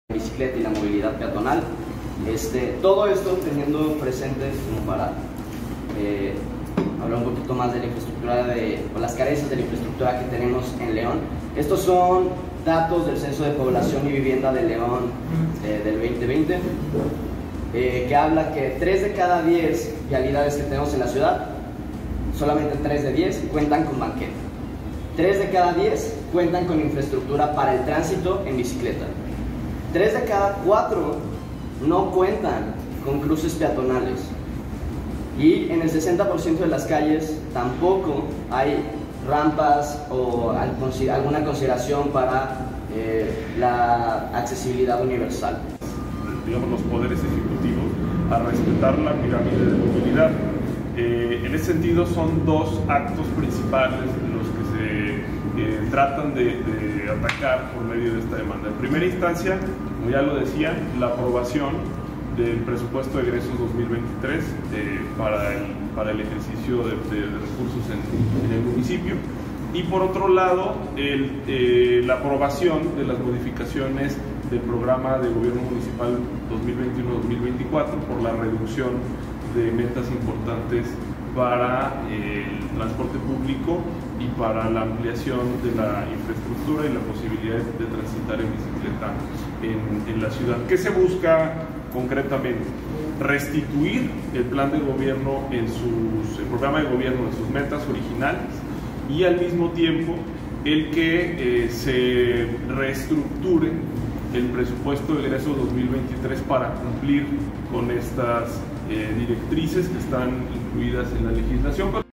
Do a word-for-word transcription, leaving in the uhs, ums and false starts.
bicicleta y la movilidad peatonal. Este, todo esto teniendo presente como para eh, hablar un poquito más de la infraestructura, de, o las carencias de la infraestructura que tenemos en León. Estos son datos del Censo de Población y Vivienda de León eh, del veinte veinte, eh, que habla que tres de cada diez vialidades que tenemos en la ciudad, solamente tres de diez cuentan con banqueta. tres de cada diez cuentan con infraestructura para el tránsito en bicicleta. tres de cada cuatro no cuentan con cruces peatonales. Y en el sesenta por ciento de las calles tampoco hay rampas o alguna consideración para eh, la accesibilidad universal. Digamos, los poderes ejecutivos a respetar la pirámide de movilidad. Eh, en ese sentido son dos actos principales los que se eh, tratan de, de atacar por medio de esta demanda. En primera instancia, como ya lo decía, la aprobación del presupuesto de egresos dos mil veintitrés eh, para, el, para el ejercicio de, de, de recursos en, en el municipio, y por otro lado el, eh, la aprobación de las modificaciones del programa de gobierno municipal dos mil veintiuno dos mil veinticuatro por la reducción de metas importantes para eh, el transporte público y para la ampliación de la infraestructura y la posibilidad de transitar en bicicleta en, en la ciudad. ¿Qué se busca concretamente? Restituir el plan de gobierno en sus, el programa de gobierno en sus metas originales, y al mismo tiempo el que eh, se reestructure el presupuesto de egresos dos mil veintitrés para cumplir con estas eh, directrices que están incluidas en la legislación.